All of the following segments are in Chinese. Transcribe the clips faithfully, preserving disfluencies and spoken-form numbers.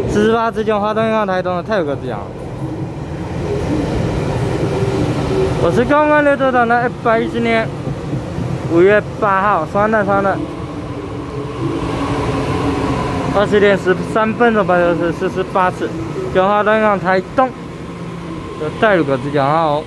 四十八之九华东银行台东的泰国之阳。我是刚刚流走党的一百一十年五月八号，双的双的，二十点十三分钟，白球是四十八次，九华东银行台东的泰鲁格之九号。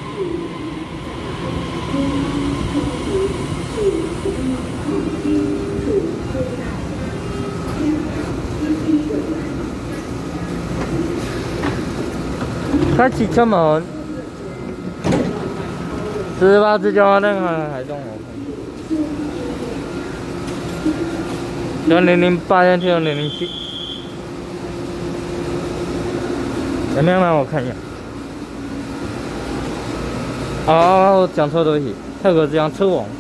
开启车门，四十八只九华东银行台东哦，九零零八跟九零零七，有没有让我看一下？哦，我讲错东西，泰国之阳车王。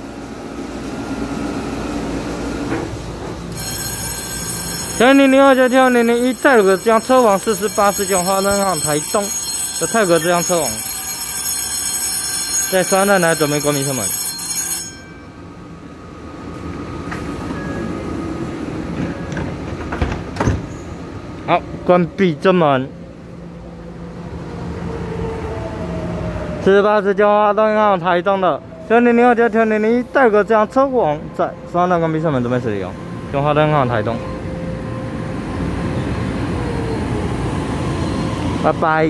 九零零二九九零零一泰国之阳车王四十八十九华东银行台东的泰国之阳车王，在双蛋来准备国民车门。好，关闭正门。四十八十九华东银行台东的九零零二九九零零一泰国之阳车王在双蛋关闭车门准备使用，中华东银行台东。 拜拜。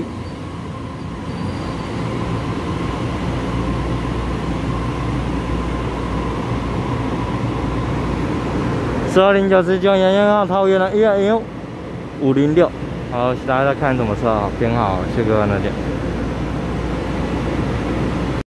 十二零九十九沿沿号桃园的一二一五零六，好，大家再看怎么测啊？编号，谢各位再见。